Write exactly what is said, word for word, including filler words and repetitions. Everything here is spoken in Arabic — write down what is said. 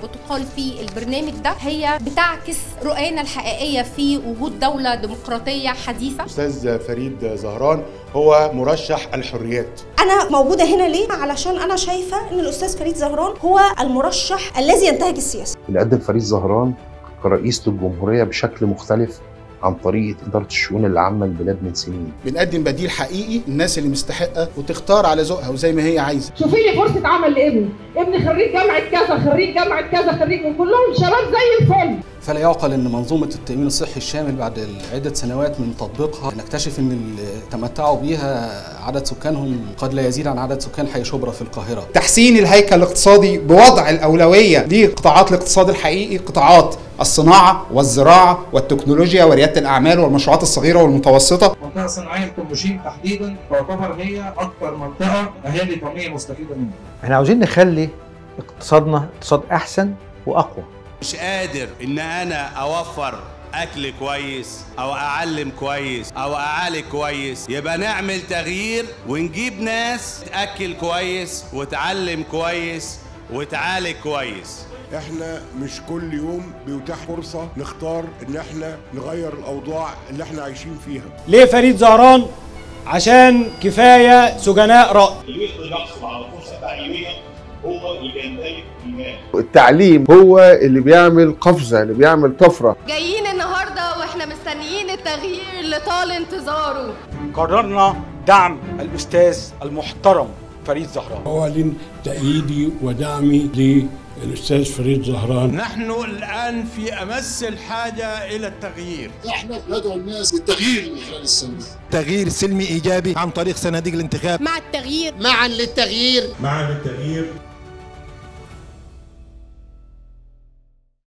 بتقال في البرنامج ده هي بتعكس رؤينا الحقيقية في وجود دولة ديمقراطية حديثة. أستاذ فريد زهران هو مرشح الحريات. أنا موجودة هنا ليه؟ علشان أنا شايفة إن الأستاذ فريد زهران هو المرشح الذي ينتهج السياسة. اللي قدم فريد زهران كرئيس للجمهورية بشكل مختلف عن طريقة إدارة الشؤون العامة للبلاد من سنين. بنقدم بديل حقيقي الناس اللي مستحقة وتختار على ذوقها وزي ما هي عايزة. شوفي لي فرصة عمل لابني، ابني خريج جامعة كذا، خريج جامعة كذا، خريج، وكلهم شباب زي الفل. فلا يعقل ان منظومه التامين الصحي الشامل بعد عده سنوات من تطبيقها نكتشف ان اللي تمتعوا بيها عدد سكانهم قد لا يزيد عن عدد سكان حي شبرا في القاهره. تحسين الهيكل الاقتصادي بوضع الاولويه لقطاعات الاقتصاد الحقيقي، قطاعات الصناعه والزراعه والتكنولوجيا ورياده الاعمال والمشروعات الصغيره والمتوسطه. المنطقه الصناعيه الكومبوشين تحديدا تعتبر هي اكثر منطقه اهالي طبيعي مستفيده منها. احنا عاوزين نخلي اقتصادنا اقتصاد احسن واقوى. مش قادر ان انا اوفر اكل كويس او اعلم كويس او اعالج كويس، يبقى نعمل تغيير ونجيب ناس تاكل كويس وتعلم كويس وتعالج كويس. احنا مش كل يوم بيتاح فرصة نختار ان احنا نغير الاوضاع اللي احنا عايشين فيها. ليه فريد زهران؟ عشان كفاية سجناء رأي. اللي يقدر يحصل على فرصة تعليمية هو اللي بيمتلك إيمان. التعليم هو اللي بيعمل قفزة، اللي بيعمل طفرة. جايين النهارده واحنا مستنيين التغيير اللي طال انتظاره. قررنا دعم الأستاذ المحترم فريد زهران. أعلن تأييدي ودعمي للأستاذ فريد زهران. نحن الآن في أمس الحاجة إلى التغيير. احنا بندعو الناس للتغيير من خلال السلمي. تغيير سلمي إيجابي عن طريق صناديق الانتخاب. مع التغيير، معا للتغيير، معا للتغيير.